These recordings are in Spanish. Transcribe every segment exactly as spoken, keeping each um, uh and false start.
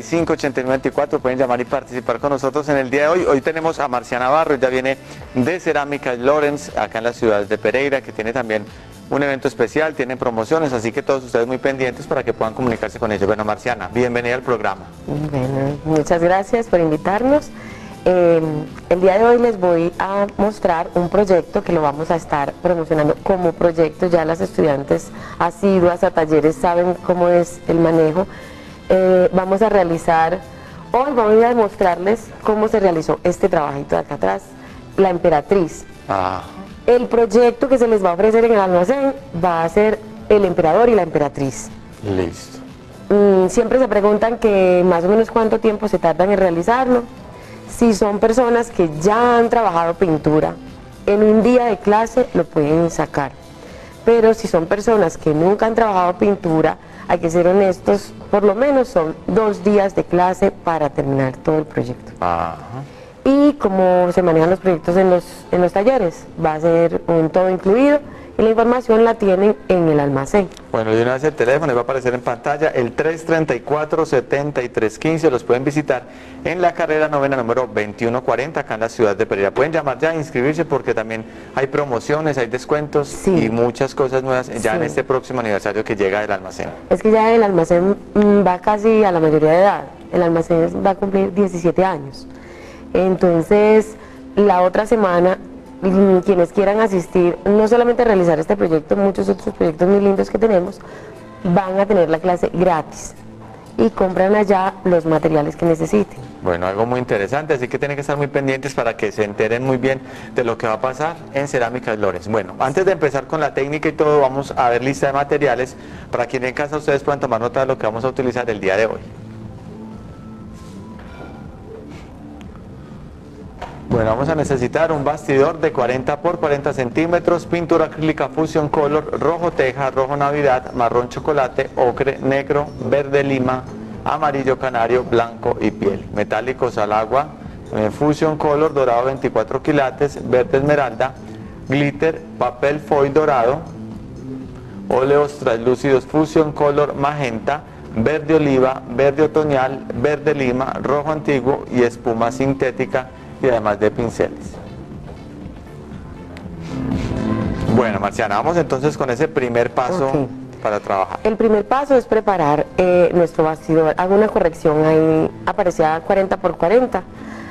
cinco, ochenta y nueve veinticuatro, pueden llamar y participar con nosotros en el día de hoy. Hoy tenemos a Marciana Barro, ella viene de Cerámicas Lorenz, acá en la ciudad de Pereira, que tiene también un evento especial, tiene promociones, así que todos ustedes muy pendientes para que puedan comunicarse con ellos. Bueno, Marciana, bienvenida al programa. Bueno, muchas gracias por invitarnos. Eh, el día de hoy les voy a mostrar un proyecto que lo vamos a estar promocionando como proyecto. Ya las estudiantes asiduas a talleres saben cómo es el manejo. Eh, vamos a realizar, hoy vamos a mostrarles cómo se realizó este trabajito de acá atrás, la emperatriz. Ah. El proyecto que se les va a ofrecer en el almacén va a ser el emperador y la emperatriz. Listo. Mm, siempre se preguntan que más o menos cuánto tiempo se tardan en realizarlo. Si son personas que ya han trabajado pintura, en un día de clase lo pueden sacar. Pero si son personas que nunca han trabajado pintura, hay que ser honestos, por lo menos son dos días de clase para terminar todo el proyecto. Ajá. Y como se manejan los proyectos en los, en los talleres, va a ser un todo incluido y la información la tienen en el almacén. Bueno, de una vez el teléfono les va a aparecer en pantalla, el tres treinta y cuatro, setenta y tres quince, los pueden visitar en la carrera novena número veintiuno cuarenta, acá en la ciudad de Pereira. Pueden llamar ya, inscribirse, porque también hay promociones, hay descuentos, sí, y muchas cosas nuevas ya, sí, en este próximo aniversario que llega del almacén. Es que ya el almacén va casi a la mayoría de edad, el almacén va a cumplir diecisiete años. Entonces, la otra semana, quienes quieran asistir, no solamente a realizar este proyecto, muchos otros proyectos muy lindos que tenemos, van a tener la clase gratis y compran allá los materiales que necesiten. Bueno, algo muy interesante, así que tienen que estar muy pendientes para que se enteren muy bien de lo que va a pasar en Cerámicas Lorenz. Bueno, antes de empezar con la técnica y todo, vamos a ver lista de materiales para quienes en casa ustedes puedan tomar nota de lo que vamos a utilizar el día de hoy. Bueno, vamos a necesitar un bastidor de cuarenta por cuarenta centímetros, pintura acrílica Fusion Color, rojo teja, rojo navidad, marrón chocolate, ocre, negro, verde lima, amarillo canario, blanco y piel. Metálicos al agua, eh, Fusion Color, dorado veinticuatro quilates, verde esmeralda, glitter, papel foil dorado, óleos translúcidos Fusion Color magenta, verde oliva, verde otoñal, verde lima, rojo antiguo y espuma sintética, y además de pinceles. Bueno, Marciana, vamos entonces con ese primer paso, okay, para trabajar. El primer paso es preparar eh, nuestro bastidor. Hago una corrección, ahí aparecía cuarenta por cuarenta,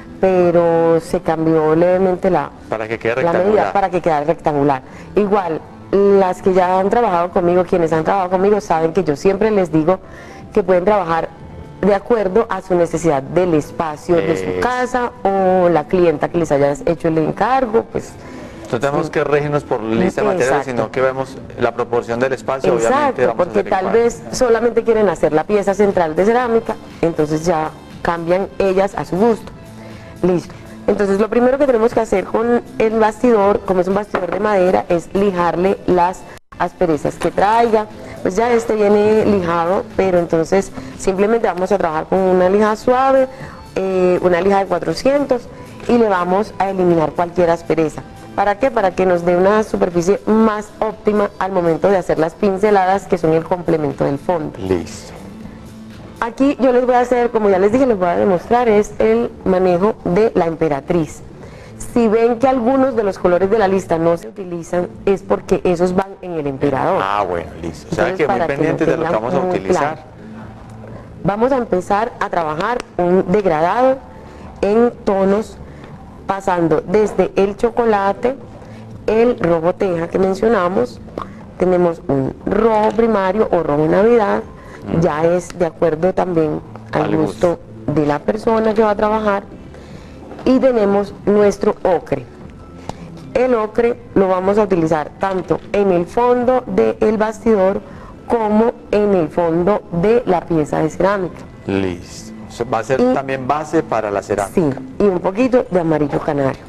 pero se cambió levemente la, para que quede la medida para que quede rectangular. Igual, las que ya han trabajado conmigo, quienes han trabajado conmigo, saben que yo siempre les digo que pueden trabajar de acuerdo a su necesidad del espacio eh, de su casa o la clienta que les haya hecho el encargo, pues. No tenemos sí, que regirnos por lista de materiales, sino que vemos la proporción del espacio. Exacto, obviamente vamos porque a tal vez solamente quieren hacer la pieza central de cerámica, entonces ya cambian ellas a su gusto. Listo. Entonces lo primero que tenemos que hacer con el bastidor, como es un bastidor de madera, es lijarle las asperezas que traiga. Pues ya este viene lijado, pero entonces simplemente vamos a trabajar con una lija suave, eh, una lija de cuatrocientos, y le vamos a eliminar cualquier aspereza. ¿Para qué? Para que nos dé una superficie más óptima al momento de hacer las pinceladas, que son el complemento del fondo. Listo. Aquí yo les voy a hacer, como ya les dije, les voy a demostrar, es el manejo de la emperatriz. Si ven que algunos de los colores de la lista no se utilizan, es porque esos van en el emperador. Ah, bueno, listo. O sea, que muy pendientes de lo que vamos a utilizar. Claro. Vamos a empezar a trabajar un degradado en tonos, pasando desde el chocolate, el rojo teja que mencionamos, tenemos un rojo primario o rojo navidad, mm. ya es de acuerdo también al, al gusto, gusto de la persona que va a trabajar. Y tenemos nuestro ocre. El ocre lo vamos a utilizar tanto en el fondo del bastidor como en el fondo de la pieza de cerámica. Listo. Va a ser y, también base para la cerámica. Sí, y un poquito de amarillo canario.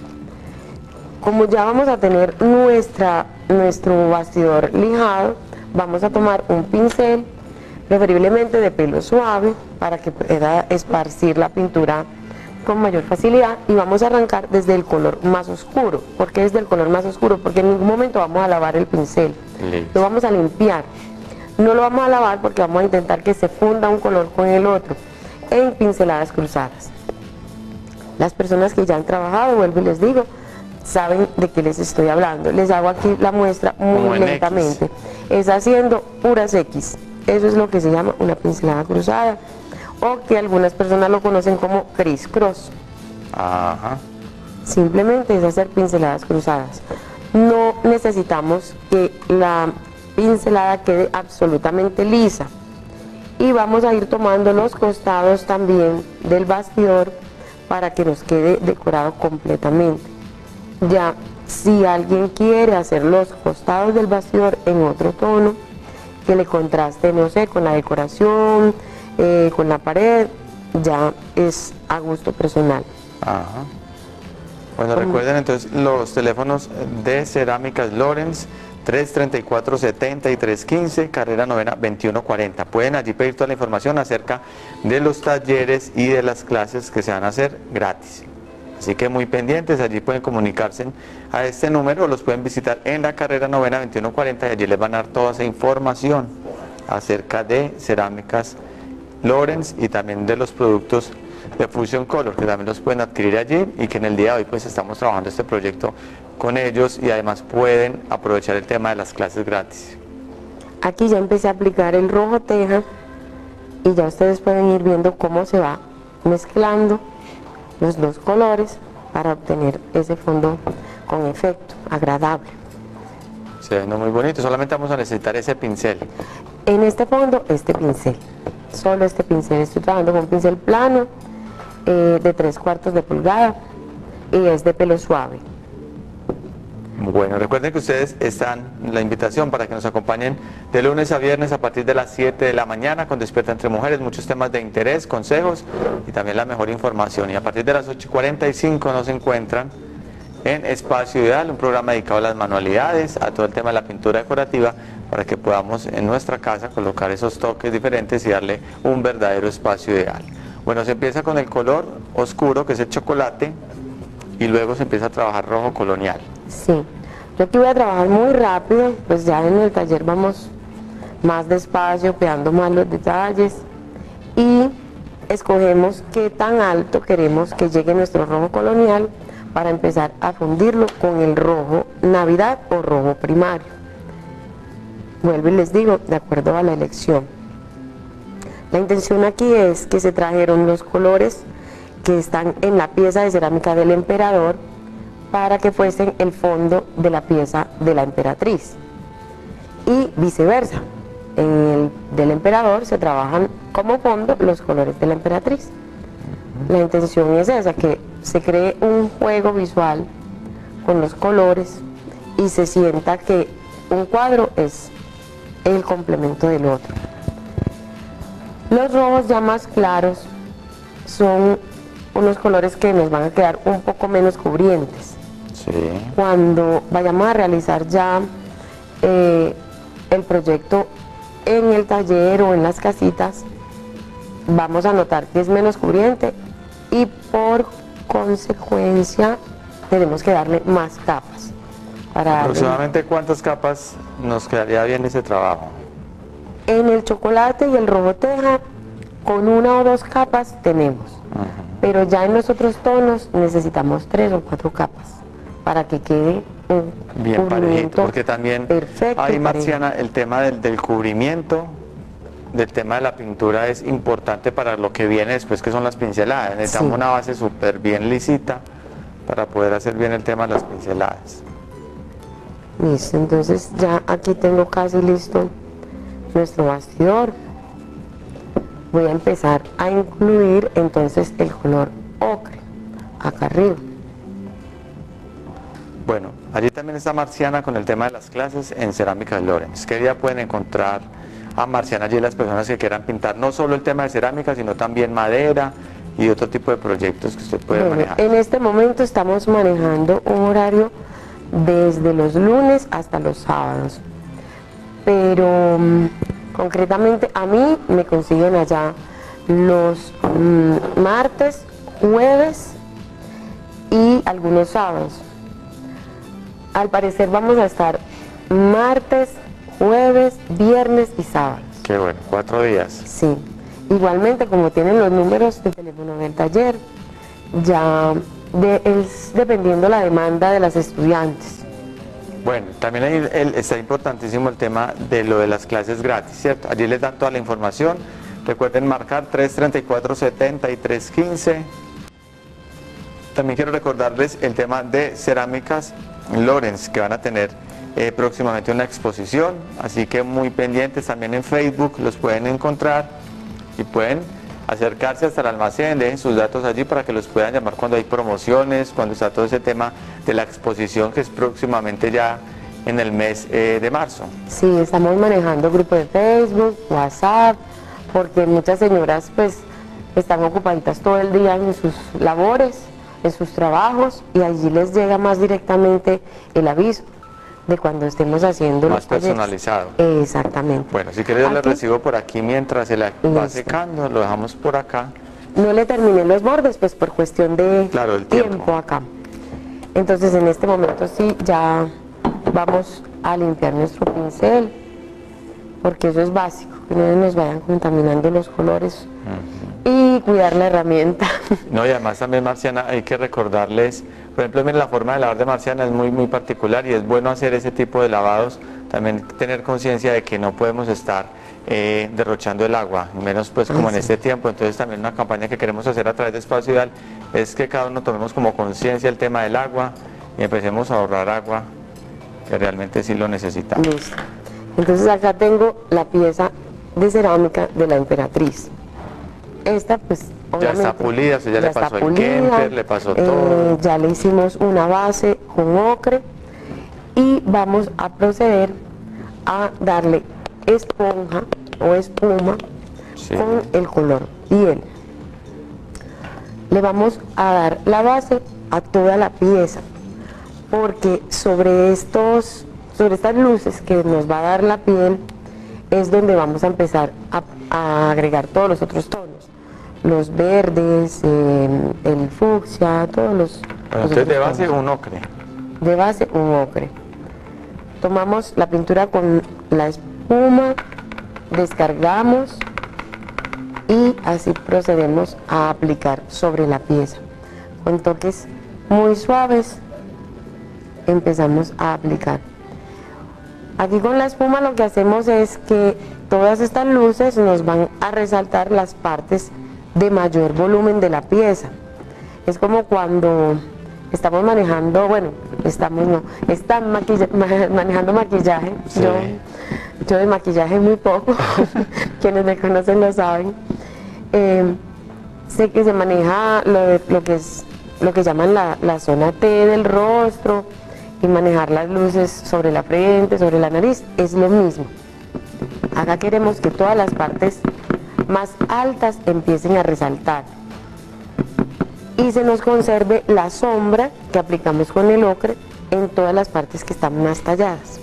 Como ya vamos a tener nuestra, nuestro bastidor lijado, vamos a tomar un pincel, preferiblemente de pelo suave, para que pueda esparcir la pintura con mayor facilidad, y vamos a arrancar desde el color más oscuro. ¿Por qué desde el color más oscuro? Porque en ningún momento vamos a lavar el pincel. Listo. Lo vamos a limpiar. No lo vamos a lavar porque vamos a intentar que se funda un color con el otro. en pinceladas cruzadas. Las personas que ya han trabajado, vuelvo y les digo, saben de qué les estoy hablando. Les hago aquí la muestra muy lentamente. X. Es haciendo puras X. Eso es lo que se llama una pincelada cruzada, o que algunas personas lo conocen como criss-cross. Ajá. Simplemente es hacer pinceladas cruzadas. No necesitamos que la pincelada quede absolutamente lisa. Y vamos a ir tomando los costados también del bastidor para que nos quede decorado completamente. Ya, si alguien quiere hacer los costados del bastidor en otro tono, que le contraste, no sé, con la decoración, eh, con la pared, ya es a gusto personal. Ajá. Bueno, recuerden entonces los teléfonos de Cerámicas Lorenz, tres treinta y cuatro setenta y tres quince, carrera novena veintiuno cuarenta. Pueden allí pedir toda la información acerca de los talleres y de las clases que se van a hacer gratis. Así que muy pendientes, allí pueden comunicarse a este número, o los pueden visitar en la carrera novena veintiuno cuarenta y allí les van a dar toda esa información acerca de Cerámicas Lorenz y también de los productos de Fusion Color, que también los pueden adquirir allí, y que en el día de hoy pues estamos trabajando este proyecto con ellos, y además pueden aprovechar el tema de las clases gratis. Aquí ya empecé a aplicar el rojo teja y ya ustedes pueden ir viendo cómo se va mezclando los dos colores para obtener ese fondo con efecto agradable. Se ve muy bonito, solamente vamos a necesitar ese pincel. En este fondo, este pincel, solo este pincel, estoy trabajando con un pincel plano eh, de tres cuartos de pulgada y es de pelo suave. Bueno, recuerden que ustedes están en la invitación para que nos acompañen de lunes a viernes a partir de las siete de la mañana con Despierta Entre Mujeres, muchos temas de interés, consejos y también la mejor información. Y a partir de las ocho y cuarenta y cinco nos encuentran en Espacio Ideal, un programa dedicado a las manualidades, a todo el tema de la pintura decorativa, para que podamos en nuestra casa colocar esos toques diferentes y darle un verdadero espacio ideal. Bueno, se empieza con el color oscuro, que es el chocolate, y luego se empieza a trabajar rojo colonial. Sí, yo aquí voy a trabajar muy rápido, pues ya en el taller vamos más despacio, cuidando más los detalles, y escogemos qué tan alto queremos que llegue nuestro rojo colonial para empezar a fundirlo con el rojo Navidad o rojo primario. Vuelvo y les digo, de acuerdo a la elección. La intención aquí es que se trajeron los colores que están en la pieza de cerámica del emperador para que fuesen el fondo de la pieza de la emperatriz, y viceversa. En el del emperador se trabajan como fondo los colores de la emperatriz. La intención es esa, que se cree un juego visual con los colores y se sienta que un cuadro es el complemento del otro. Los rojos ya más claros son unos colores que nos van a quedar un poco menos cubrientes. Sí. Cuando vayamos a realizar ya eh, el proyecto en el taller o en las casitas, vamos a notar que es menos cubriente y por consecuencia tenemos que darle más capas. Para ¿Aproximadamente darle... cuántas capas nos quedaría bien ese trabajo? En el chocolate y el rojo teja, con una o dos capas tenemos. Uh-huh. Pero ya en los otros tonos necesitamos tres o cuatro capas para que quede un bien parejito, porque también perfecto. Ahí, Marciana, el tema del, del cubrimiento, del tema de la pintura es importante para lo que viene después, que son las pinceladas. Necesitamos sí. una base súper bien lisita para poder hacer bien el tema de las pinceladas. Listo, entonces ya aquí tengo casi listo nuestro bastidor. Voy a empezar a incluir entonces el color ocre acá arriba. Bueno, allí también está Marciana con el tema de las clases en Cerámicas Lorenz. ¿Qué día pueden encontrar a Marciana allí las personas que quieran pintar no solo el tema de cerámica, sino también madera y otro tipo de proyectos que usted puede bueno, manejar? En este momento estamos manejando un horario desde los lunes hasta los sábados, pero um, concretamente a mí me consiguen allá los um, martes, jueves y algunos sábados. Al parecer vamos a estar martes, jueves, viernes y sábados. Qué bueno, cuatro días. Sí, igualmente, como tienen los números de teléfono del taller, ya de, es dependiendo la demanda de las estudiantes. Bueno, también ahí el, está importantísimo el tema de lo de las clases gratis, ¿cierto? Allí les dan toda la información. Recuerden marcar tres treinta y cuatro, setenta y tres quince. También quiero recordarles el tema de cerámicas Lorenz, que van a tener eh, próximamente una exposición, así que muy pendientes. También en Facebook los pueden encontrar y pueden acercarse hasta el almacén, dejen sus datos allí para que los puedan llamar cuando hay promociones, cuando está todo ese tema de la exposición, que es próximamente ya en el mes eh, de marzo. Sí, estamos manejando grupos de Facebook, WhatsApp, porque muchas señoras pues están ocupaditas todo el día en sus labores, en sus trabajos, y allí les llega más directamente el aviso de cuando estemos haciendo más los talleres. personalizado. Exactamente. Bueno, si quieres yo le Aquí. recibo por aquí mientras se la va Listo. secando, lo dejamos por acá. No le terminé los bordes, pues por cuestión de Claro, el tiempo. acá. Entonces en este momento sí, ya vamos a limpiar nuestro pincel, porque eso es básico, que no nos vayan contaminando los colores. Uh-huh. Y cuidar la herramienta. No, y además también, Marciana, hay que recordarles, por ejemplo, miren, la forma de lavar de Marciana es muy, muy particular, y es bueno hacer ese tipo de lavados, también tener conciencia de que no podemos estar eh, derrochando el agua, menos pues como ah, en sí. este tiempo. Entonces también una campaña que queremos hacer a través de Espacio Ideal es que cada uno tomemos como conciencia el tema del agua y empecemos a ahorrar agua, que realmente sí lo necesitamos. Listo. Entonces acá tengo la pieza de cerámica de la Emperatriz. Esta pues ya está pulida, o sea, ya, ya le pasó el Kemper, le pasó eh, todo. Ya le hicimos una base con ocre y vamos a proceder a darle esponja o espuma sí. con el color piel. Le vamos a dar la base a toda la pieza, porque sobre estos, sobre estas luces que nos va a dar la piel es donde vamos a empezar a, a agregar todos los otros tonos. Los verdes, eh, el fucsia, todos los... Bueno, los entonces de base tonos. Un ocre. De base un ocre. Tomamos la pintura con la espuma, descargamos y así procedemos a aplicar sobre la pieza. Con toques muy suaves empezamos a aplicar. Aquí con la espuma lo que hacemos es que todas estas luces nos van a resaltar las partes de mayor volumen de la pieza. Es como cuando estamos manejando, bueno, estamos no, están maquilla, manejando maquillaje. Sí. Yo, yo de maquillaje muy poco, quienes me conocen lo saben. Eh, sé que se maneja lo, de, lo que es lo que llaman la, la zona T del rostro, y manejar las luces sobre la frente, sobre la nariz, es lo mismo. Acá queremos que todas las partes más altas empiecen a resaltar y se nos conserve la sombra que aplicamos con el ocre en todas las partes que están más talladas.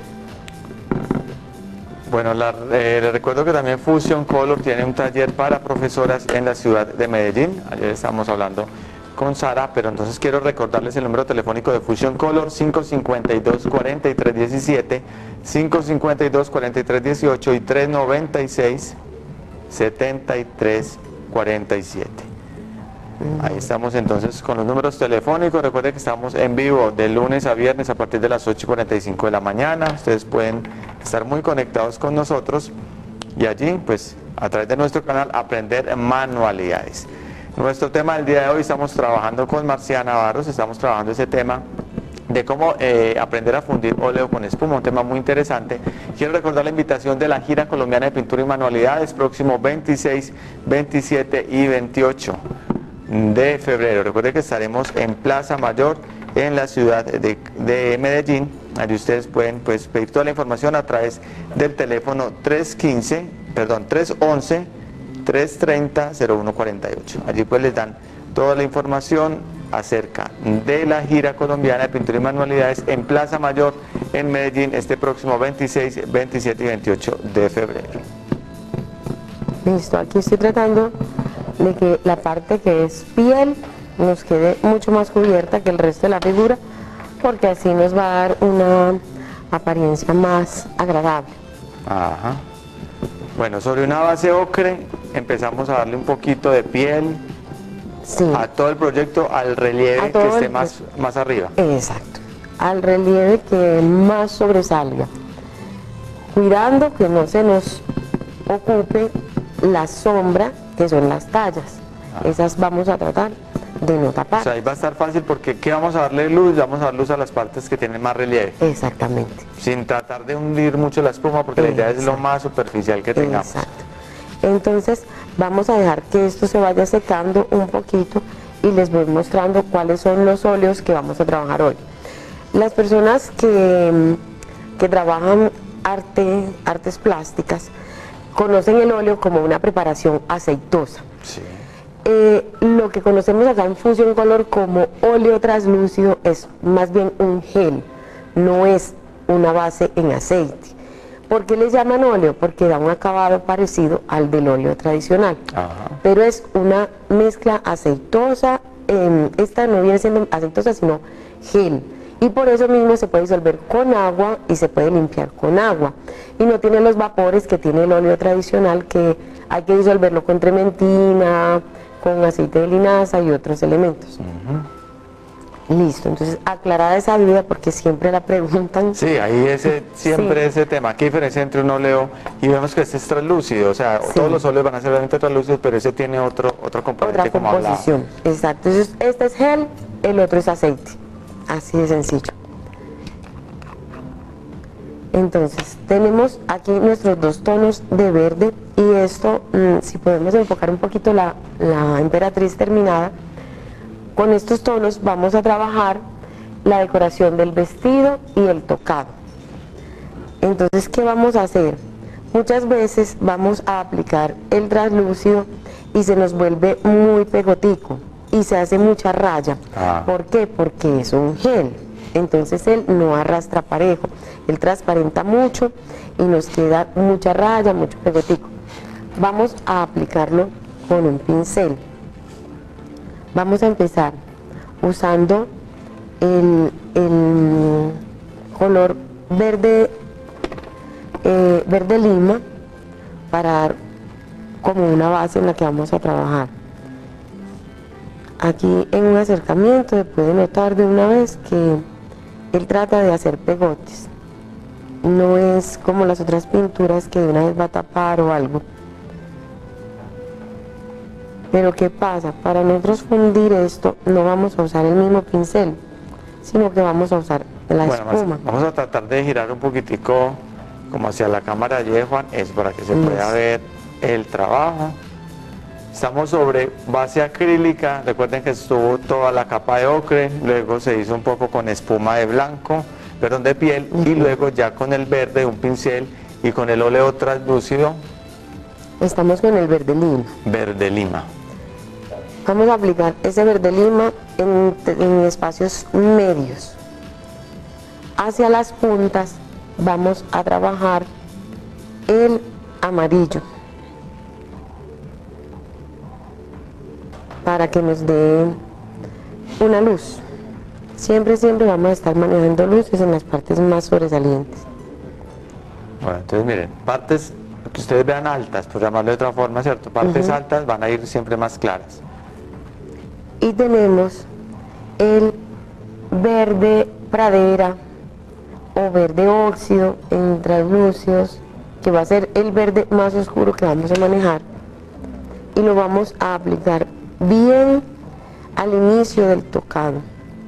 Bueno, la, eh, les recuerdo que también Fusion Color tiene un taller para profesoras en la ciudad de Medellín. Ayer estábamos hablando con Sara, pero entonces quiero recordarles el número telefónico de Fusion Color: cinco cinco dos, cuatro tres uno siete, cinco cinco dos, cuatro tres uno ocho y tres nueve seis, setenta y tres cuarenta y siete. Ahí estamos entonces con los números telefónicos. Recuerden que estamos en vivo de lunes a viernes a partir de las ocho y cuarenta y cinco de la mañana. Ustedes pueden estar muy conectados con nosotros y allí, pues, a través de nuestro canal, aprender manualidades. Nuestro tema del día de hoy, estamos trabajando con Marciana Barros, estamos trabajando ese tema de cómo eh, aprender a fundir óleo con espuma, un tema muy interesante. Quiero recordar la invitación de la gira colombiana de pintura y manualidades, próximo veintiséis, veintisiete y veintiocho de febrero. Recuerden que estaremos en Plaza Mayor, en la ciudad de, de Medellín. Allí ustedes pueden, pues, pedir toda la información a través del teléfono tres quince, perdón, tres once, tres treinta, cero uno cuarenta y ocho. Allí pues les dan toda la información acerca de la gira colombiana de pintura y manualidades en Plaza Mayor, en Medellín, este próximo veintiséis, veintisiete y veintiocho de febrero. Listo, aquí estoy tratando de que la parte que es piel nos quede mucho más cubierta que el resto de la figura, porque así nos va a dar una apariencia más agradable. Ajá. Bueno, sobre una base ocre empezamos a darle un poquito de piel Sí. a todo el proyecto, al relieve todo que esté el- más, más arriba. Exacto, al relieve que más sobresalga, cuidando que no se nos ocupe la sombra, que son las tallas. Ah. Esas vamos a tratar de no tapar. O sea, ahí va a estar fácil porque ¿qué vamos a darle luz? Vamos a dar luz a las partes que tienen más relieve, Exactamente. sin tratar de hundir mucho la espuma, porque la idea es lo Exacto. más superficial que tengamos. Exacto. Entonces vamos a dejar que esto se vaya secando un poquito y les voy mostrando cuáles son los óleos que vamos a trabajar hoy. Las personas que, que trabajan arte, artes plásticas conocen el óleo como una preparación aceitosa. Sí. Eh, lo que conocemos acá en Fusion Color como óleo translúcido es más bien un gel, no es una base en aceite. ¿Por qué le llaman óleo? Porque da un acabado parecido al del óleo tradicional. Ajá. Pero es una mezcla aceitosa, eh, esta no viene siendo aceitosa sino gel. Y por eso mismo se puede disolver con agua y se puede limpiar con agua. Y no tiene los vapores que tiene el óleo tradicional, que hay que disolverlo con trementina, con aceite de linaza y otros elementos. Listo, entonces aclarada esa duda porque siempre la preguntan. Sí, ahí ese, siempre Sí. ese tema. ¿Qué diferencia entre un óleo y vemos que este es translúcido? O sea, Sí. todos los óleos van a ser realmente translúcidos, pero ese tiene otro, otro componente Otra como hablaba. composición, exacto. Entonces, este es gel, el otro es aceite. Así de sencillo. Entonces, tenemos aquí nuestros dos tonos de verde y esto, mm, si podemos enfocar un poquito la, la emperatriz terminada, con estos tonos vamos a trabajar la decoración del vestido y el tocado. Entonces, ¿qué vamos a hacer? Muchas veces vamos a aplicar el translúcido y se nos vuelve muy pegotico y se hace mucha raya. Ah. ¿Por qué? Porque es un gel. Entonces él no arrastra parejo, él transparenta mucho y nos queda mucha raya, mucho pegotico. Vamos a aplicarlo con un pincel. Vamos a empezar usando el, el color verde, eh, verde lima para dar como una base en la que vamos a trabajar. Aquí en un acercamiento se puede notar de una vez que él trata de hacer pegotes, no es como las otras pinturas que de una vez va a tapar o algo. Pero ¿qué pasa? Para nosotros fundir esto no vamos a usar el mismo pincel, sino que vamos a usar la Bueno, espuma. vamos a tratar de girar un poquitico como hacia la cámara de Juan, es para que se pueda Listo. ver el trabajo. Estamos sobre base acrílica, recuerden que estuvo toda la capa de ocre, luego se hizo un poco con espuma de blanco, perdón, de piel, y luego ya con el verde, un pincel, y con el óleo translúcido, Estamos con el verde lima. verde lima. Vamos a aplicar ese verde lima en, en espacios medios. Hacia las puntas vamos a trabajar el amarillo para que nos dé una luz. Siempre, siempre vamos a estar manejando luces en las partes más sobresalientes. Bueno, entonces miren, partes que ustedes vean altas, por llamarlo de otra forma, ¿cierto? Partes Ujú. altas van a ir siempre más claras. Y tenemos el verde pradera o verde óxido en translúcidos, que va a ser el verde más oscuro que vamos a manejar, y lo vamos a aplicar bien al inicio del tocado.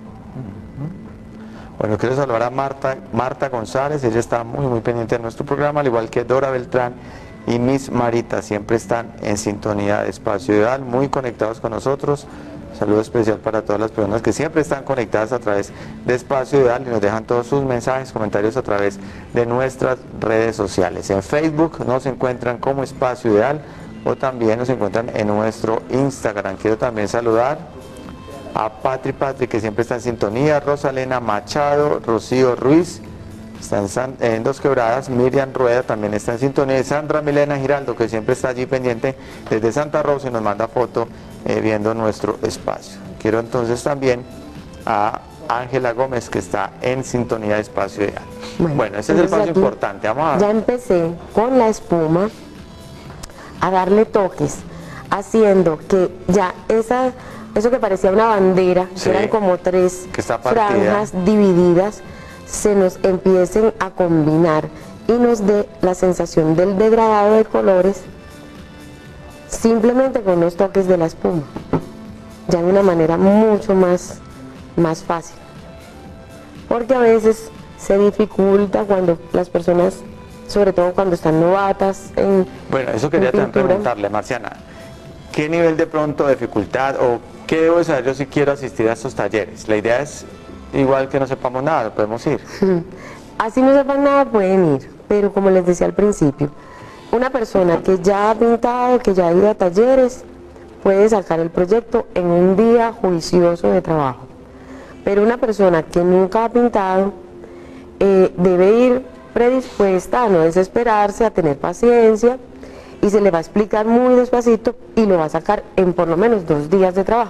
Bueno, quiero saludar a Marta, Marta González, ella está muy muy pendiente de nuestro programa, al igual que Dora Beltrán y Miss Marita, siempre están en sintonía de Espacio Ideal, muy conectados con nosotros. Saludo especial para todas las personas que siempre están conectadas a través de Espacio Ideal y nos dejan todos sus mensajes, comentarios a través de nuestras redes sociales. En Facebook nos encuentran como Espacio Ideal o también nos encuentran en nuestro Instagram. Quiero también saludar a Patri Patri, que siempre está en sintonía, Rosalena Machado, Rocío Ruiz, está en, San, en Dos Quebradas, Miriam Rueda también está en sintonía, y Sandra Milena Giraldo, que siempre está allí pendiente desde Santa Rosa y nos manda foto eh, viendo nuestro espacio. Quiero entonces también a Ángela Gómez, que está en sintonía de Espacio Ideal. Bueno, ese es el entonces paso aquí importante. Vamos a... Ya empecé con la espuma a darle toques, haciendo que ya esa, eso que parecía una bandera, sí, que eran como tres que está franjas divididas, se nos empiecen a combinar y nos dé la sensación del degradado de colores simplemente con los toques de la espuma, ya de una manera mucho más, más fácil, porque a veces se dificulta cuando las personas, sobre todo cuando están novatas en Bueno, eso quería también preguntarle, Marciana, ¿qué nivel de pronto de dificultad o qué debo saber yo si quiero asistir a estos talleres? La idea es igual que no sepamos nada, podemos ir. Así no sepan nada pueden ir, pero como les decía al principio, una persona que ya ha pintado, que ya ha ido a talleres, puede sacar el proyecto en un día juicioso de trabajo. Pero una persona que nunca ha pintado eh, debe ir predispuesta a no desesperarse, a tener paciencia, y se le va a explicar muy despacito y lo va a sacar en por lo menos dos días de trabajo.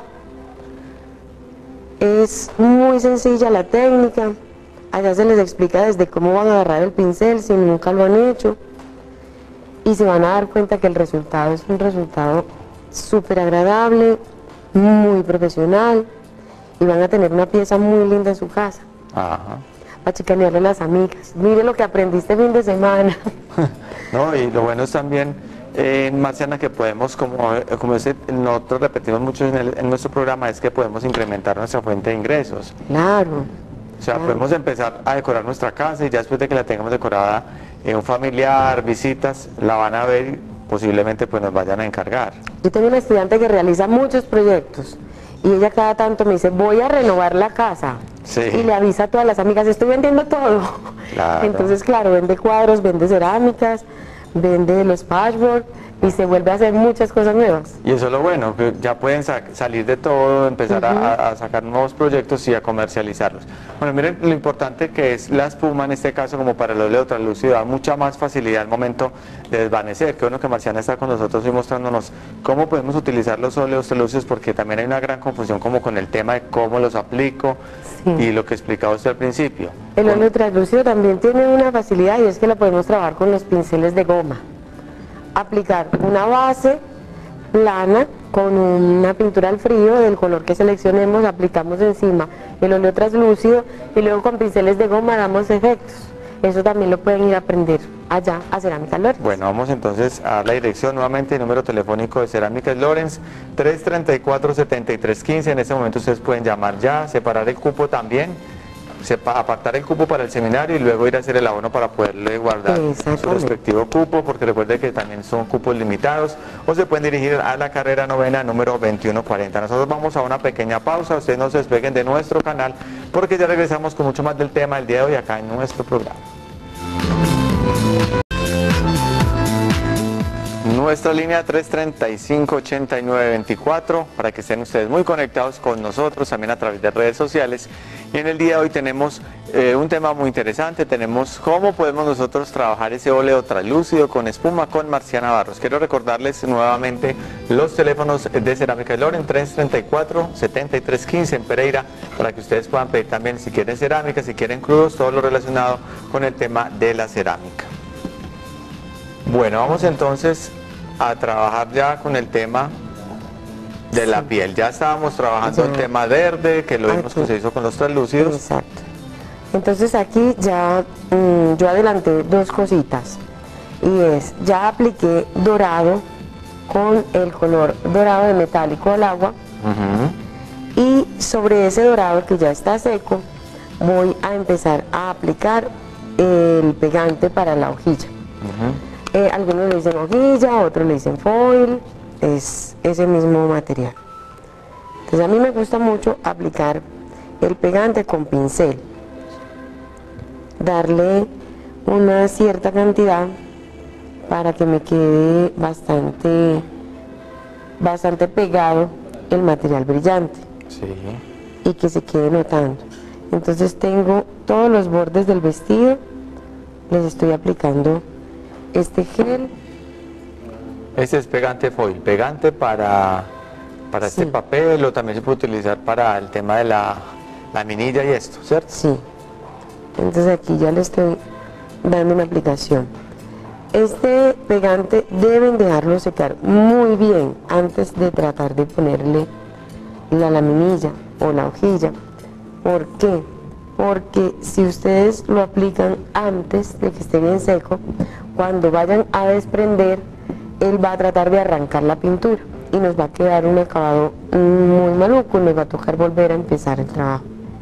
Es muy sencilla la técnica, allá se les explica desde cómo van a agarrar el pincel si nunca lo han hecho, y se van a dar cuenta que el resultado es un resultado súper agradable, muy profesional, y van a tener una pieza muy linda en su casa. Ajá. Para chicanearle a las amigas. Mire lo que aprendiste fin de semana. No, y lo bueno es también, eh, Marciana, que podemos, como, como ese, nosotros repetimos mucho en, el, en nuestro programa, es que podemos incrementar nuestra fuente de ingresos. Claro. O sea, claro. podemos empezar a decorar nuestra casa y ya después de que la tengamos decorada, eh, un familiar, visitas, la van a ver y posiblemente pues nos vayan a encargar. Yo tengo una estudiante que realiza muchos proyectos y ella cada tanto me dice, voy a renovar la casa. Sí. Y le avisa a todas las amigas, estoy vendiendo todo. Claro. Entonces, claro, vende cuadros, vende cerámicas, vende los patchwork y se vuelve a hacer muchas cosas nuevas. Y eso es lo bueno, que ya pueden sa salir de todo, empezar uh-huh. a, a sacar nuevos proyectos y a comercializarlos. Bueno, miren lo importante que es la espuma en este caso, como para el óleo translúcido, da mucha más facilidad al momento de desvanecer. Qué bueno que Marciana está con nosotros y mostrándonos cómo podemos utilizar los óleos translúcidos, porque también hay una gran confusión como con el tema de cómo los aplico. Sí. Y lo que explicaba usted al principio. El óleo translúcido también tiene una facilidad y es que la podemos trabajar con los pinceles de goma. Aplicar una base plana con una pintura al frío del color que seleccionemos, aplicamos encima el óleo translúcido y luego con pinceles de goma damos efectos. Eso también lo pueden ir a aprender allá a Cerámicas Lorenz. Bueno, vamos entonces a dar la dirección nuevamente, el número telefónico de Cerámicas Lorenz, tres treinta y cuatro, setenta y tres quince. En este momento ustedes pueden llamar ya, separar el cupo también, apartar el cupo para el seminario y luego ir a hacer el abono para poderle guardar su respectivo cupo, porque recuerde que también son cupos limitados, o se pueden dirigir a la carrera novena número veintiuno cuarenta. Nosotros vamos a una pequeña pausa, ustedes no se despeguen de nuestro canal porque ya regresamos con mucho más del tema del día de hoy acá en nuestro programa. Nuestra línea tres treinta y cinco, ochenta y nueve veinticuatro, para que estén ustedes muy conectados con nosotros, también a través de redes sociales. Y en el día de hoy tenemos eh, un tema muy interesante, tenemos cómo podemos nosotros trabajar ese óleo translúcido con espuma con Marciana Barros. Quiero recordarles nuevamente los teléfonos de Cerámicas Lorenz, tres treinta y cuatro, setenta y tres quince en Pereira, para que ustedes puedan pedir también si quieren cerámica, si quieren crudos, todo lo relacionado con el tema de la cerámica. Bueno, vamos entonces a trabajar ya con el tema de sí. la piel. Ya estábamos trabajando ya. el tema verde, que lo vimos que se hizo con los translúcidos. Exacto. Entonces aquí ya mmm, yo adelanté dos cositas. Y es, ya apliqué dorado con el color dorado de metálico al agua. Uh-huh. Y sobre ese dorado que ya está seco, voy a empezar a aplicar el pegante para la hojilla. Uh-huh. Eh, algunos le dicen hojilla, otros le dicen foil, es ese mismo material. Entonces a mí me gusta mucho aplicar el pegante con pincel, darle una cierta cantidad para que me quede bastante, bastante pegado el material brillante. Sí. Y que se quede notando. Entonces tengo todos los bordes del vestido, les estoy aplicando este gel. Este es pegante foil, pegante para, para sí. este papel, o también se puede utilizar para el tema de la laminilla y esto, ¿cierto? Sí. Entonces aquí ya le estoy dando una aplicación. Este pegante deben dejarlo secar muy bien antes de tratar de ponerle la laminilla o la hojilla. ¿Por qué? Porque si ustedes lo aplican antes de que esté bien seco, cuando vayan a desprender, él va a tratar de arrancar la pintura y nos va a quedar un acabado muy maluco y nos va a tocar volver a empezar el trabajo.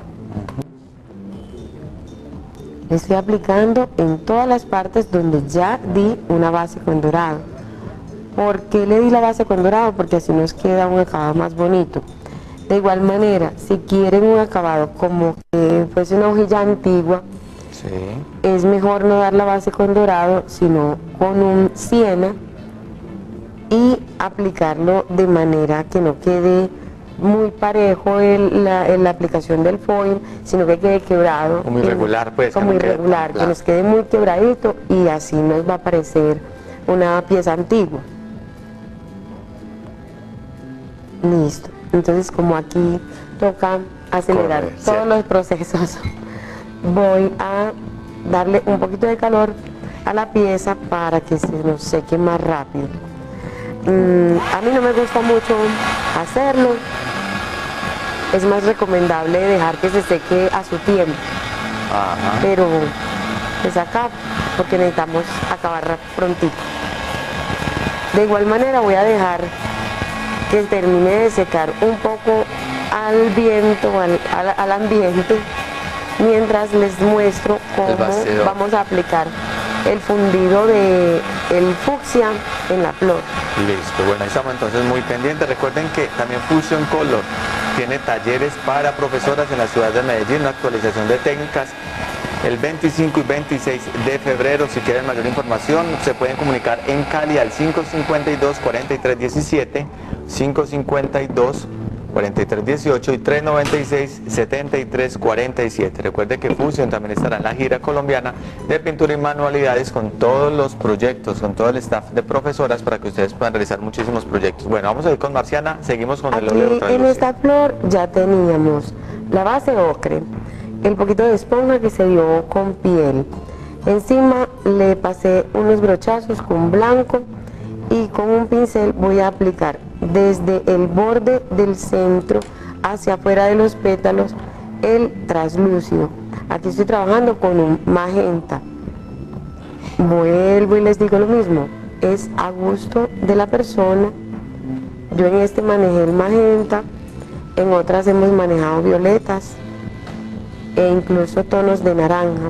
Le estoy aplicando en todas las partes donde ya di una base con dorado. ¿Por qué le di la base con dorado? Porque así nos queda un acabado más bonito. De igual manera, si quieren un acabado como que fuese una hojilla antigua, sí, es mejor no dar la base con dorado, sino con un siena y aplicarlo de manera que no quede muy parejo el, la, el, la aplicación del foil, sino que quede quebrado. Como irregular, pues. Como irregular, que nos quede muy quebradito y así nos va a parecer una pieza antigua. Listo. Entonces, como aquí toca acelerar Corre, todos ¿cierto? los procesos, voy a darle un poquito de calor a la pieza para que se nos seque más rápido. Mm, a mí no me gusta mucho hacerlo, es más recomendable dejar que se seque a su tiempo. Ajá. Pero es acá porque necesitamos acabar prontito. De igual manera voy a dejar que termine de secar un poco al viento, al, al, al ambiente, mientras les muestro cómo vamos a aplicar el fundido de el fucsia en la flor. Listo, bueno, ahí estamos entonces muy pendientes. Recuerden que también Fusion Color tiene talleres para profesoras en la ciudad de Medellín, una actualización de técnicas el veinticinco y veintiséis de febrero. Si quieren mayor información, se pueden comunicar en Cali al cinco cincuenta y dos, cuarenta y tres diecisiete, cinco cincuenta y dos, cuarenta y tres dieciocho y tres noventa y seis, setenta y tres cuarenta y siete. Recuerde que Fusion también estará en la gira colombiana de pintura y manualidades con todos los proyectos, con todo el staff de profesoras para que ustedes puedan realizar muchísimos proyectos. Bueno, vamos a ir con Marciana, seguimos con Aquí, el óleo translucido. En esta flor ya teníamos la base ocre, el poquito de esponja que se dio con piel. Encima le pasé unos brochazos con blanco y con un pincel voy a aplicar desde el borde del centro hacia afuera de los pétalos el translúcido. Aquí estoy trabajando con un magenta. Vuelvo y les digo lo mismo, es a gusto de la persona. Yo en este manejé el magenta, en otras hemos manejado violetas e incluso tonos de naranja.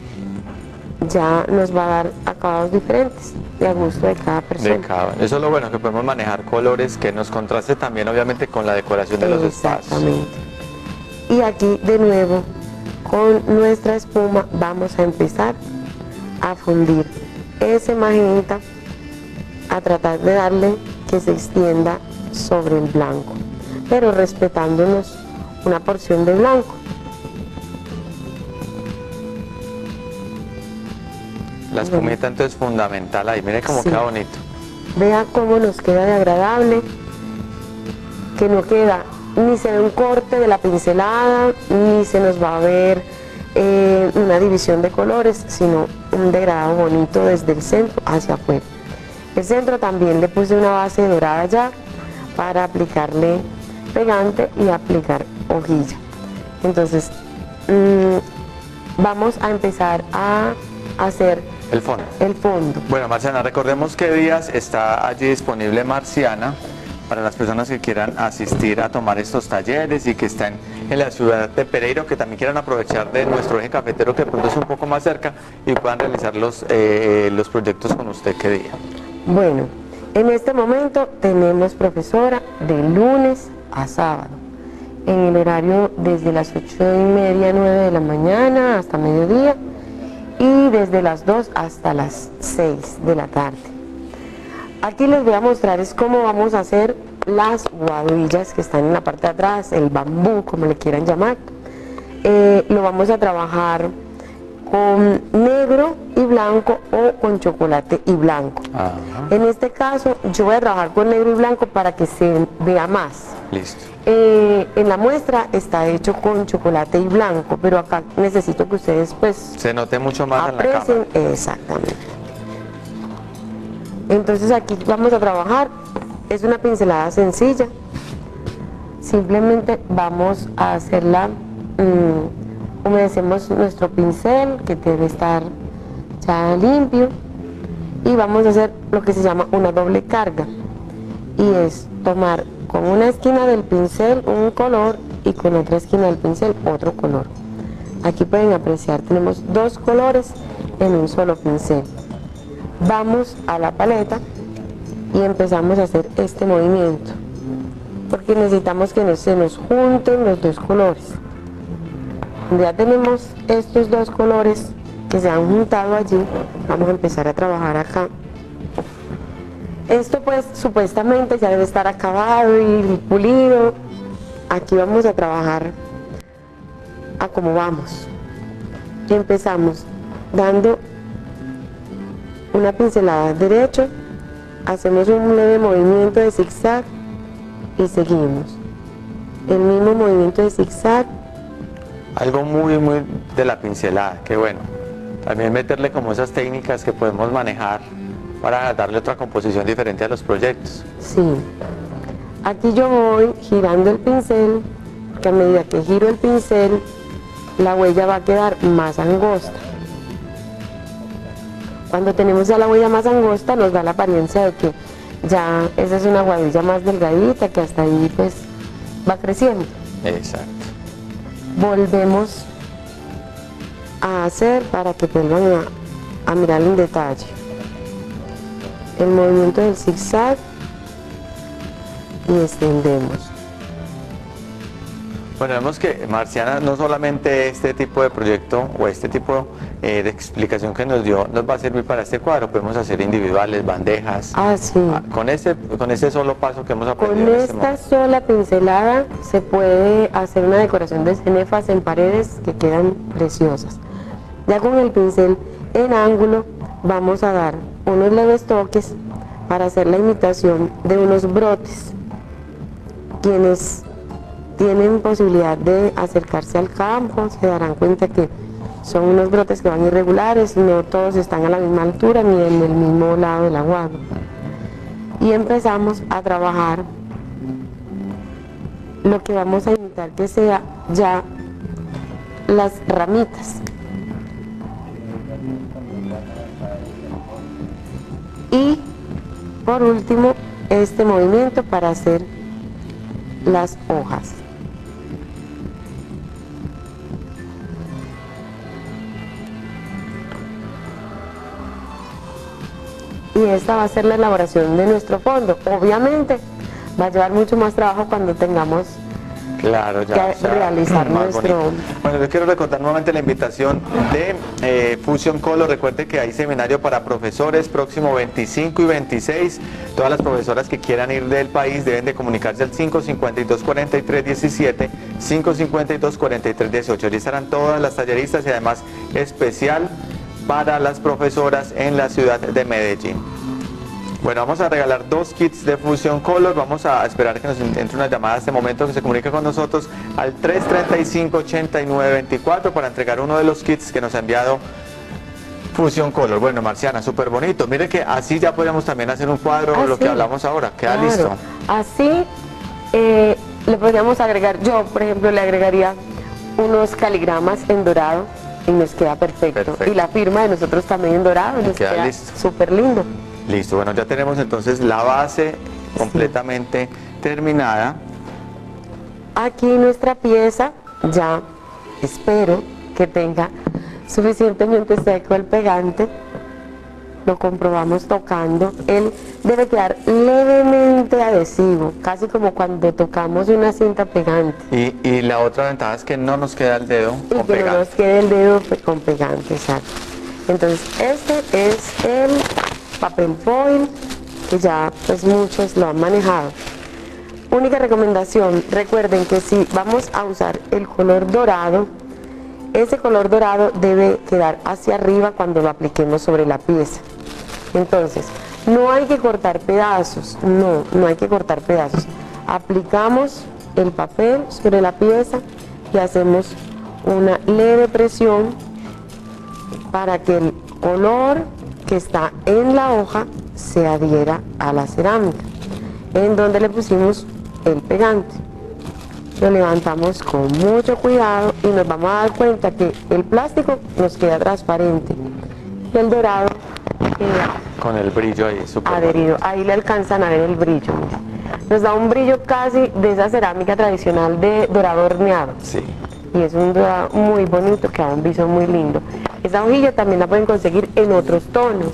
Ya nos va a dar acabados diferentes de a gusto de cada persona. De cada, eso es lo bueno, que podemos manejar colores que nos contraste también obviamente con la decoración de los espacios. Exactamente. Y aquí de nuevo con nuestra espuma vamos a empezar a fundir ese magenta, a tratar de darle que se extienda sobre el blanco, pero respetándonos una porción de blanco. La espumita entonces es fundamental ahí, mire cómo sí. Queda bonito. Vea cómo nos queda de agradable, que no queda, ni se ve un corte de la pincelada, ni se nos va a ver eh, una división de colores, sino un degradado bonito desde el centro hacia afuera. El centro también le puse una base dorada ya para aplicarle pegante y aplicar hojilla. Entonces, mmm, vamos a empezar a hacer el fondo. El fondo. Bueno, Marciana, recordemos qué días está allí disponible Marciana para las personas que quieran asistir a tomar estos talleres y que estén en la ciudad de Pereira, que también quieran aprovechar de nuestro eje cafetero que de pronto es un poco más cerca y puedan realizar los, eh, los proyectos con usted. ¿Qué día? Bueno, en este momento tenemos profesora de lunes a sábado, en el horario desde las ocho y media, nueve de la mañana hasta mediodía, y desde las dos hasta las seis de la tarde. Aquí les voy a mostrar es cómo vamos a hacer las guadillas que están en la parte de atrás, el bambú, como le quieran llamar. Eh, lo vamos a trabajar con negro y blanco o con chocolate y blanco. Ajá. En este caso yo voy a trabajar con negro y blanco para que se vea más. Listo. Eh, en la muestra está hecho con chocolate y blanco, pero acá necesito que ustedes pues se note mucho más aprecien, en la cámara. Exactamente. Entonces aquí vamos a trabajar, es una pincelada sencilla, simplemente vamos a hacerla, mmm, humedecemos nuestro pincel que debe estar ya limpio y vamos a hacer lo que se llama una doble carga, y es tomar con una esquina del pincel un color y con otra esquina del pincel otro color. Aquí pueden apreciar, tenemos dos colores en un solo pincel. Vamos a la paleta y empezamos a hacer este movimiento, porque necesitamos que se nos junten los dos colores. Ya tenemos estos dos colores que se han juntado allí, vamos a empezar a trabajar acá. Esto pues supuestamente ya debe estar acabado y pulido. Aquí vamos a trabajar a cómo vamos. Empezamos dando una pincelada derecho, hacemos un leve movimiento de zigzag y seguimos. El mismo movimiento de zigzag. Algo muy, muy de la pincelada, que bueno. También meterle como esas técnicas que podemos manejar para darle otra composición diferente a los proyectos. Sí. Aquí yo voy girando el pincel, que a medida que giro el pincel, la huella va a quedar más angosta. Cuando tenemos ya la huella más angosta, nos da la apariencia de que ya esa es una guadilla más delgadita, que hasta ahí pues va creciendo. Exacto. Volvemos a hacer para que vuelvan a, a mirar en detalle. El movimiento del zigzag y extendemos. Bueno, vemos que Marciana no solamente este tipo de proyecto o este tipo eh, de explicación que nos dio nos va a servir para este cuadro, podemos hacer individuales, bandejas. Ah, sí. Con este, con este solo paso que hemos aprendido. Con en este esta momento. sola pincelada se puede hacer una decoración de cenefas en paredes que quedan preciosas. Ya con el pincel en ángulo vamos a dar unos leves toques para hacer la imitación de unos brotes. Quienes tienen posibilidad de acercarse al campo se darán cuenta que son unos brotes que van irregulares, no todos están a la misma altura ni en el mismo lado del aguado. Y empezamos a trabajar lo que vamos a imitar que sea ya las ramitas. Y por último este movimiento para hacer las hojas. Y esta va a ser la elaboración de nuestro fondo. Obviamente va a llevar mucho más trabajo cuando tengamos Claro, ya, que ya, realizar más nuestro... bonito. Bueno, yo quiero recordar nuevamente la invitación de eh, Fusion Color. Recuerde que hay seminario para profesores próximo veinticinco y veintiséis. Todas las profesoras que quieran ir del país deben de comunicarse al cinco cincuenta y dos, cuarenta y tres diecisiete, cinco cincuenta y dos, cuarenta y tres dieciocho. Allí estarán todas las talleristas y además especial para las profesoras en la ciudad de Medellín. Bueno, vamos a regalar dos kits de Fusion Color. Vamos a esperar que nos entre una llamada a este momento, que se comunique con nosotros al tres treinta y cinco, ochenta y nueve veinticuatro para entregar uno de los kits que nos ha enviado Fusion Color. Bueno, Marciana, súper bonito. Mire que así ya podríamos también hacer un cuadro, Ah, lo sí. que hablamos ahora. Queda Claro. listo. Así eh, le podríamos agregar, yo por ejemplo le agregaría unos caligramas en dorado y nos queda perfecto. Perfecto. Y la firma de nosotros también en dorado y nos Queda queda listo. súper lindo. Listo, bueno, ya tenemos entonces la base completamente terminada. Aquí nuestra pieza ya espero que tenga suficientemente seco el pegante. Lo comprobamos tocando. Él debe quedar levemente adhesivo, casi como cuando tocamos una cinta pegante. Y, y la otra ventaja es que no nos queda el dedo Y con que no pegante. nos quede el dedo pe- con pegante, exacto. Entonces este es el papel foil, que ya pues muchos lo han manejado. Única recomendación, recuerden que si vamos a usar el color dorado, ese color dorado debe quedar hacia arriba cuando lo apliquemos sobre la pieza. Entonces, no hay que cortar pedazos, no, no hay que cortar pedazos. Aplicamos el papel sobre la pieza y hacemos una leve presión para que el color que está en la hoja se adhiera a la cerámica, en donde le pusimos el pegante. Lo levantamos con mucho cuidado y nos vamos a dar cuenta que el plástico nos queda transparente y el dorado queda con el brillo ahí, súper adherido. Ahí le alcanzan a ver el brillo. Nos da un brillo casi de esa cerámica tradicional de dorado horneado. Sí. Y es un dorado muy bonito, que da un viso muy lindo. Esa hojilla también la pueden conseguir en otros tonos.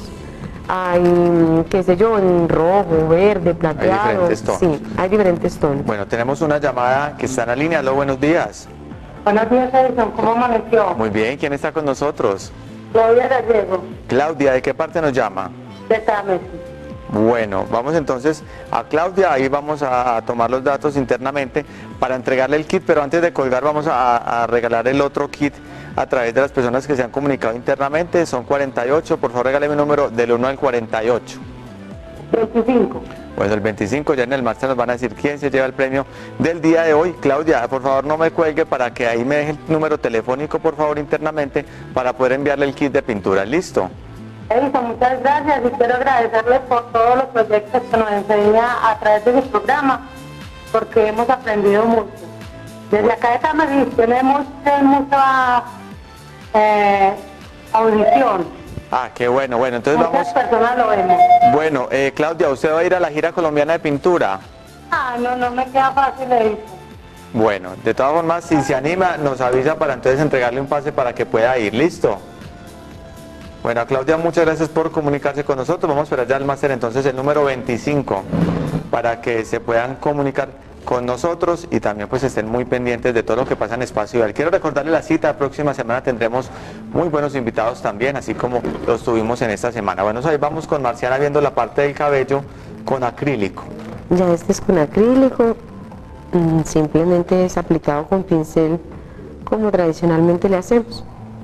Hay, qué sé yo, en rojo, verde, plateado. Hay diferentes tonos. Sí, hay diferentes tonos. Bueno, tenemos una llamada que está en la línea. Aló, buenos días. Buenos días, Edison. ¿Cómo amaneció? Muy bien, ¿quién está con nosotros? Claudia Gallego, Claudia, ¿de qué parte nos llama? de Támesis. Bueno, vamos entonces a Claudia, ahí vamos a tomar los datos internamente para entregarle el kit, pero antes de colgar vamos a, a regalar el otro kit a través de las personas que se han comunicado internamente. Son cuarenta y ocho, por favor regáleme un número del uno al cuarenta y ocho. veinticinco. Bueno, el veinticinco, ya en el máster nos van a decir quién se lleva el premio del día de hoy. Claudia, por favor no me cuelgue para que ahí me deje el número telefónico, por favor, internamente, para poder enviarle el kit de pintura. ¿Listo? Edison, muchas gracias y quiero agradecerles por todos los proyectos que nos enseña a través de su programa, porque hemos aprendido mucho. Desde acá de Támesis tenemos mucha eh, audición. Ah, qué bueno, bueno, entonces Muchas vamos... personas lo vemos. Bueno, eh, Claudia, ¿usted va a ir a la gira colombiana de pintura? Ah, no, no me queda fácil, Edison. Bueno, de todas formas, si se anima, nos avisa para entonces entregarle un pase para que pueda ir. ¿Listo? Bueno, Claudia, muchas gracias por comunicarse con nosotros. Vamos a esperar ya al máster entonces el número veinticinco para que se puedan comunicar con nosotros y también pues estén muy pendientes de todo lo que pasa en Espacio Ideal. Quiero recordarle la cita, la próxima semana tendremos muy buenos invitados también, así como los tuvimos en esta semana. Bueno, ahí vamos con Marciana viendo la parte del cabello con acrílico. Ya este es con acrílico, mm, simplemente es aplicado con pincel como tradicionalmente le hacemos.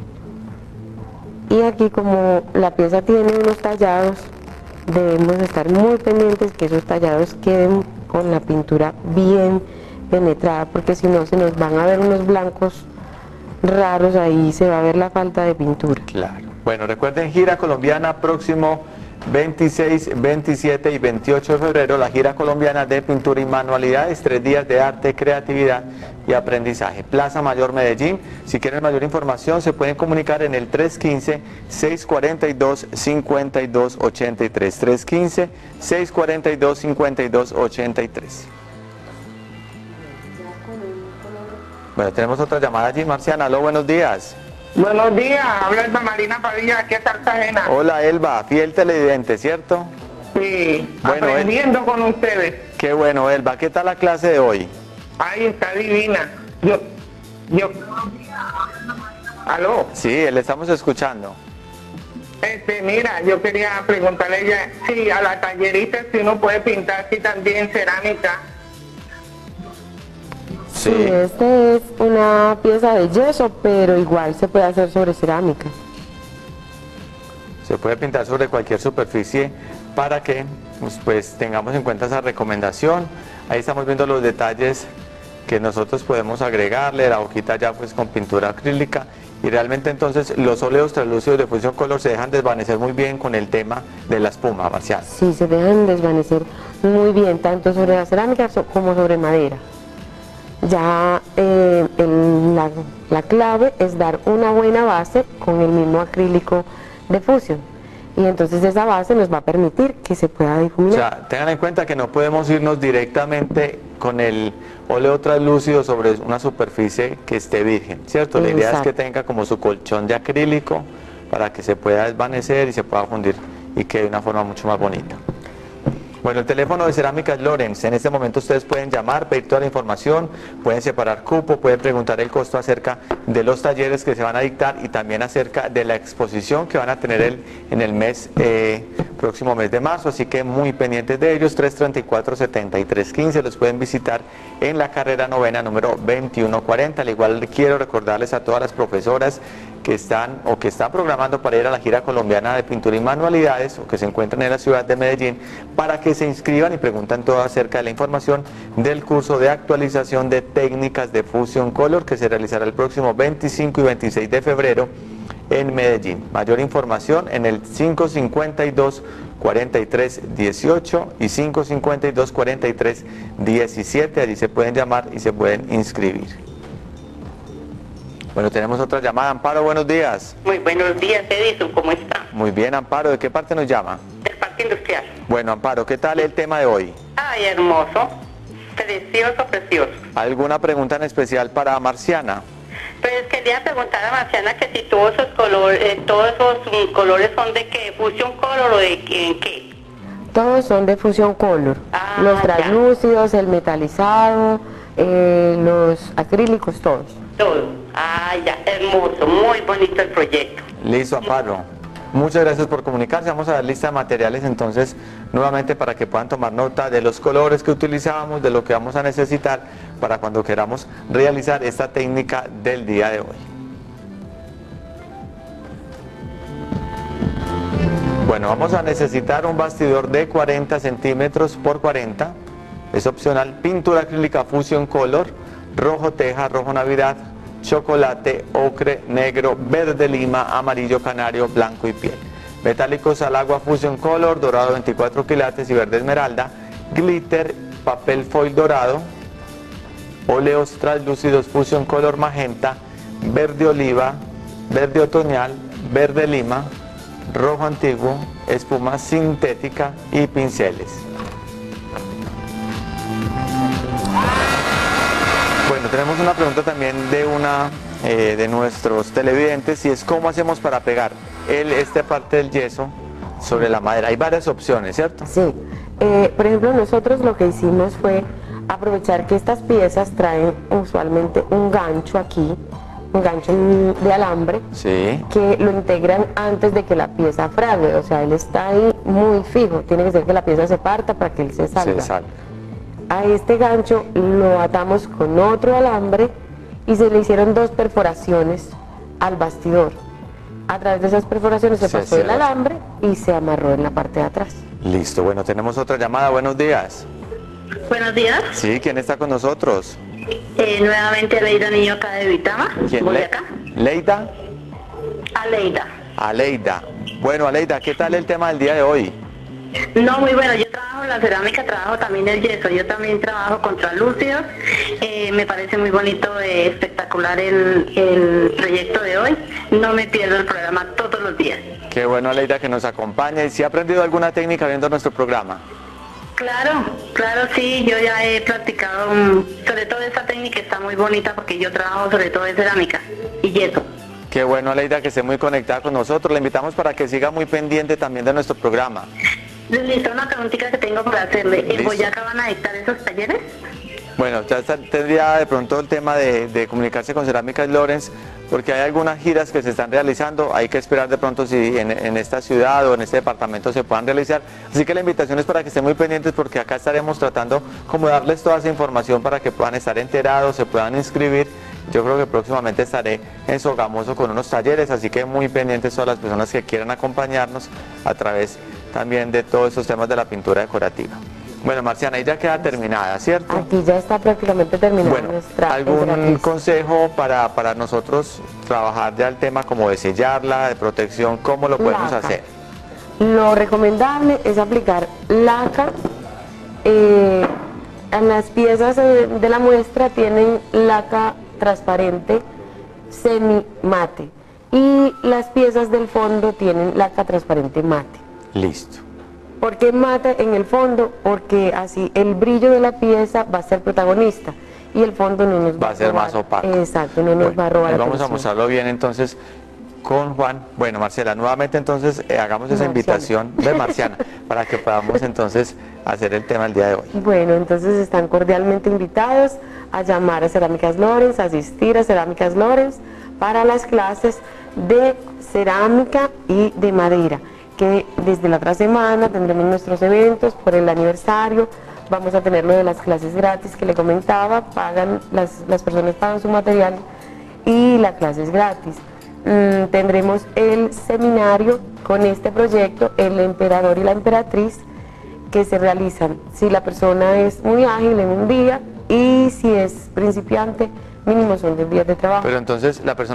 Y aquí, como la pieza tiene unos tallados, debemos estar muy pendientes que esos tallados queden con la pintura bien penetrada, porque si no se nos van a ver unos blancos raros, ahí se va a ver la falta de pintura. Claro. Bueno, recuerden, gira colombiana próximo veintiséis, veintisiete y veintiocho de febrero, la gira colombiana de pintura y manualidades, tres días de arte, creatividad y aprendizaje. Plaza Mayor Medellín. Si quieren mayor información se pueden comunicar en el tres uno cinco, seis cuatro dos, cinco dos ocho tres, tres uno cinco, seis cuatro dos, cinco dos ocho tres. Bueno, tenemos otra llamada allí, Marciana. Aló, buenos días. Buenos días, habla Elba Marina Padilla, aquí es Cartagena. Hola, Elba, fiel televidente, ¿cierto? Sí, Bueno, aprendiendo con ustedes. Qué bueno, Elba. ¿Qué tal la clase de hoy? Ay, está divina. Yo, yo. ¿Aló? Sí, le estamos escuchando. Este, mira, yo quería preguntarle a ella si a la tallerista si uno puede pintar si también cerámica. Sí, este es una pieza de yeso, pero igual se puede hacer sobre cerámica. Se puede pintar sobre cualquier superficie para que pues, pues, tengamos en cuenta esa recomendación. Ahí estamos viendo los detalles que nosotros podemos agregarle, la hojita ya pues con pintura acrílica, y realmente entonces los óleos translúcidos de Fusion Color se dejan desvanecer muy bien con el tema de la espuma, Marcial. Sí, se dejan desvanecer muy bien, tanto sobre la cerámica como sobre madera. Ya eh, el, la, la clave es dar una buena base con el mismo acrílico de Fusion, y entonces esa base nos va a permitir que se pueda difuminar. O sea, tengan en cuenta que no podemos irnos directamente con el óleo translúcido sobre una superficie que esté virgen, ¿cierto? La idea es que tenga como su colchón de acrílico para que se pueda desvanecer y se pueda fundir y quede de una forma mucho más bonita. Bueno, el teléfono de Cerámicas Lorenz, en este momento ustedes pueden llamar, pedir toda la información, pueden separar cupo, pueden preguntar el costo acerca de los talleres que se van a dictar y también acerca de la exposición que van a tener el, en el mes eh, próximo mes de marzo, así que muy pendientes de ellos. Tres treinta y cuatro, setenta y tres quince, los pueden visitar en la carrera novena número veintiuno cuarenta. Al igual quiero recordarles a todas las profesoras que están o que están programando para ir a la gira colombiana de pintura y manualidades o que se encuentran en la ciudad de Medellín, para que se inscriban y preguntan todo acerca de la información del curso de actualización de técnicas de Fusion Color que se realizará el próximo veinticinco y veintiséis de febrero en Medellín. Mayor información en el cinco cinco dos, cuatro tres uno ocho y cinco cinco dos, cuatro tres uno siete. Allí se pueden llamar y se pueden inscribir. Bueno, tenemos otra llamada. Amparo, buenos días. Muy buenos días, Edison, ¿cómo está? Muy bien, Amparo. ¿De qué parte nos llama? Del Parque Industrial. Bueno, Amparo, ¿qué tal el tema de hoy? Ay, hermoso, precioso, precioso. ¿Alguna pregunta en especial para Marciana? Pues quería preguntar a Marciana que si todos esos colores, eh, todos esos um, colores son de qué, Fusion Color o de qué, en qué. Todos son de Fusion Color. Ah, los ya. translúcidos, el metalizado, eh, los acrílicos, todos. Todo. Ah, ya, hermoso, muy bonito el proyecto. Listo, Amparo. Muchas gracias por comunicarse. Vamos a dar lista de materiales entonces nuevamente para que puedan tomar nota de los colores que utilizamos, de lo que vamos a necesitar para cuando queramos realizar esta técnica del día de hoy. Bueno, vamos a necesitar un bastidor de cuarenta centímetros por cuarenta. Es opcional. Pintura acrílica Fusion Color, rojo teja, rojo navidad, chocolate, ocre, negro, verde lima, amarillo canario, blanco y piel. Metálicos al agua Fusion Color, dorado veinticuatro quilates y verde esmeralda, glitter, papel foil dorado, óleos translúcidos Fusion Color magenta, verde oliva, verde otoñal, verde lima, rojo antiguo, espuma sintética y pinceles. Bueno, tenemos una pregunta también de una eh, de nuestros televidentes y es cómo hacemos para pegar el, esta parte del yeso sobre la madera. Hay varias opciones, ¿cierto? Sí. Eh, por ejemplo, nosotros lo que hicimos fue aprovechar que estas piezas traen usualmente un gancho aquí, un gancho de alambre, Sí. que lo integran antes de que la pieza frague. O sea, él está ahí muy fijo. Tiene que ser que la pieza se parta para que él se salga. Se salga. A este gancho lo atamos con otro alambre y se le hicieron dos perforaciones al bastidor. A través de esas perforaciones se, Se pasó el cierra. alambre y se amarró en la parte de atrás. Listo, bueno, tenemos otra llamada. Buenos días. Buenos días, Sí, ¿quién está con nosotros? eh, nuevamente Aleida Niño acá de Vitama, ¿Quién? Le- Boyacá. Leida. Aleida. Aleida. Bueno, Aleida, ¿qué tal el tema del día de hoy? No, muy bueno, yo trabajo en la cerámica, trabajo también el yeso, yo también trabajo con translúcidos, eh, me parece muy bonito, eh, espectacular el, el proyecto de hoy, no me pierdo el programa todos los días. Qué bueno, Aleida, que nos acompaña. ¿Y si ha aprendido alguna técnica viendo nuestro programa? Claro, claro, sí, yo ya he practicado, um, sobre todo esta técnica está muy bonita porque yo trabajo sobre todo en cerámica y yeso. Qué bueno, Aleida, que esté muy conectada con nosotros. Le invitamos para que siga muy pendiente también de nuestro programa. Listo, una preguntita que tengo para hacerle, ¿en Listo. Boyacá van a dictar esos talleres? Bueno, ya está- tendría de pronto el tema de, de comunicarse con Cerámicas Lorenz, porque hay algunas giras que se están realizando. Hay que esperar de pronto si en, en esta ciudad o en este departamento se puedan realizar. Así que la invitación es para que estén muy pendientes, porque acá estaremos tratando como darles toda esa información para que puedan estar enterados, se puedan inscribir. Yo creo que próximamente estaré en Sogamoso con unos talleres, así que muy pendientes todas las personas que quieran acompañarnos a través también de todos esos temas de la pintura decorativa. Bueno, Marciana, ahí ya queda terminada, ¿cierto? Aquí ya está prácticamente terminada Bueno, nuestra ¿algún emperatriz. consejo para, para nosotros trabajar ya el tema como de sellarla, de protección? ¿Cómo lo podemos Laca. hacer? Lo recomendable es aplicar laca. eh, en las piezas eh, de la muestra tienen laca transparente semi mate y las piezas del fondo tienen laca transparente mate. Listo. ¿Por qué mate en el fondo? Porque así el brillo de la pieza va a ser protagonista y el fondo no nos va, Va a ser robar. más opaco. Exacto, no nos Bueno, va a robar ahí la vamos a atención. mostrarlo bien entonces con Juan. Bueno, Marcela, nuevamente entonces eh, hagamos esa Marciana. invitación de Marciana para que podamos entonces hacer el tema el día de hoy. Bueno, entonces están cordialmente invitados a llamar a Cerámicas Lorenz, a asistir a Cerámicas Lorenz para las clases de cerámica y de madera, que desde la otra semana tendremos nuestros eventos por el aniversario. Vamos a tener lo de las clases gratis que le comentaba, pagan las, las personas pagan su material y la clase es gratis. Mm, tendremos el seminario con este proyecto, el emperador y la emperatriz, que se realizan si la persona es muy ágil en un día y si es principiante, mínimo son dos días de trabajo. Pero entonces la persona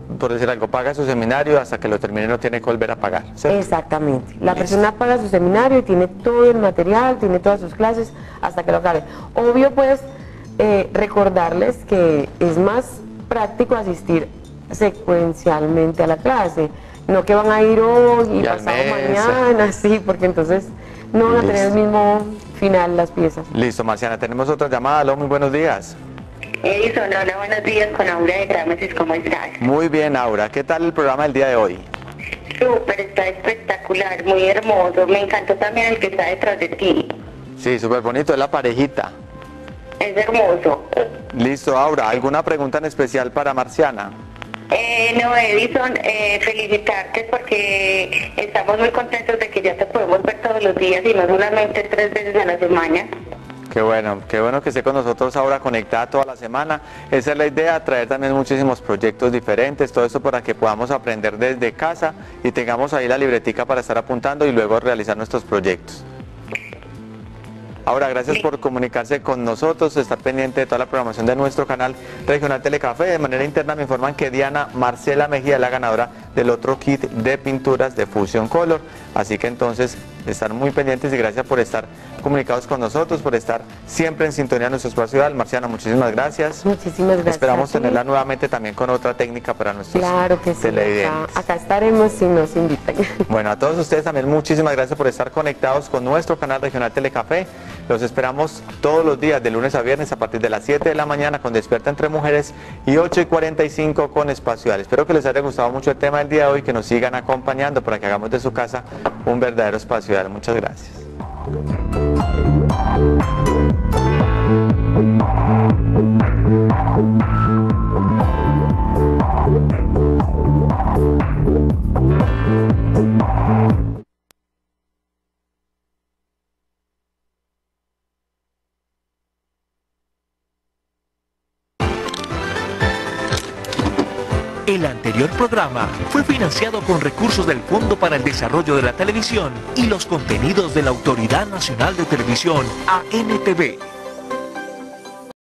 por decir algo, paga su seminario, hasta que lo termine no tiene que volver a pagar, ¿cierto? Exactamente. La persona paga su seminario y tiene todo el material, tiene todas sus clases hasta que lo acabe. Obvio, pues, eh, recordarles que es más práctico asistir secuencialmente a la clase, no que van a ir hoy y, y pasado mañana, sí, porque entonces no van a tener el mismo final las piezas. Listo, Marciana, tenemos otra llamada. Aló, muy buenos días. Edison, hola, buenos días, con Aura de Gramesis, ¿cómo estás? Muy bien, Aura. ¿Qué tal el programa del día de hoy? Súper, está espectacular, muy hermoso. Me encantó también el que está detrás de ti. Sí, súper bonito, es la parejita. Es hermoso. Listo, Aura. ¿Alguna pregunta en especial para Marciana? Eh, no, Edison, eh, felicitarte porque estamos muy contentos de que ya te podemos ver todos los días y no solamente tres veces a la semana. Qué bueno, qué bueno que esté con nosotros ahora conectada toda la semana. Esa es la idea, traer también muchísimos proyectos diferentes, todo esto para que podamos aprender desde casa y tengamos ahí la libretica para estar apuntando y luego realizar nuestros proyectos. Ahora, gracias por comunicarse con nosotros, estar pendiente de toda la programación de nuestro canal Regional Telecafé. De manera interna me informan que Diana Marcela Mejía es la ganadora del otro kit de pinturas de Fusion Color. Así que entonces, estar muy pendientes y gracias por estar comunicados con nosotros, por estar siempre en sintonía en nuestro espacio. Marciana, muchísimas gracias. Muchísimas gracias. Esperamos tenerla nuevamente también con otra técnica para nuestros claro que sí, televidentes. Acá, acá estaremos si nos invitan. Bueno, a todos ustedes también muchísimas gracias por estar conectados con nuestro canal Regional Telecafé. Los esperamos todos los días de lunes a viernes a partir de las siete de la mañana con Despierta entre Mujeres y ocho y cuarenta y cinco con Espacial. Espero que les haya gustado mucho el tema del día de hoy, que nos sigan acompañando para que hagamos de su casa un verdadero espacio ideal. Muchas gracias. El anterior programa fue financiado con recursos del Fondo para el Desarrollo de la Televisión y los contenidos de la Autoridad Nacional de Televisión, A N T V.